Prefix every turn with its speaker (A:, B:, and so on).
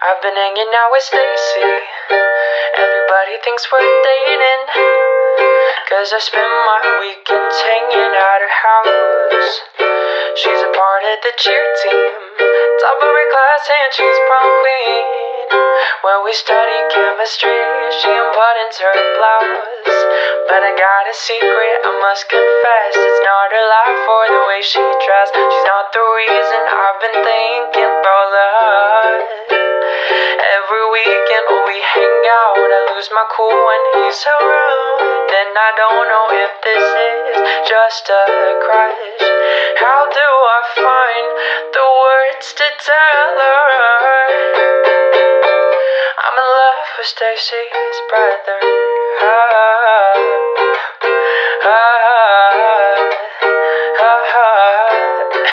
A: I've been hanging out with Stacy. Everybody thinks we're dating, 'cause I spend my weekends hanging at her house. She's a part of the cheer team, top of her class, and she's prom queen. When we study chemistry, she unbuttons her blouse. But I got a secret, I must confess. It's not her life or the way she dressed. She's not the reason I've been thinking about love. Every weekend when we hang out, I lose my cool when he's around. And I don't know if this is just a crush. How do I find the words to tell her I'm in love with Stacy's brother?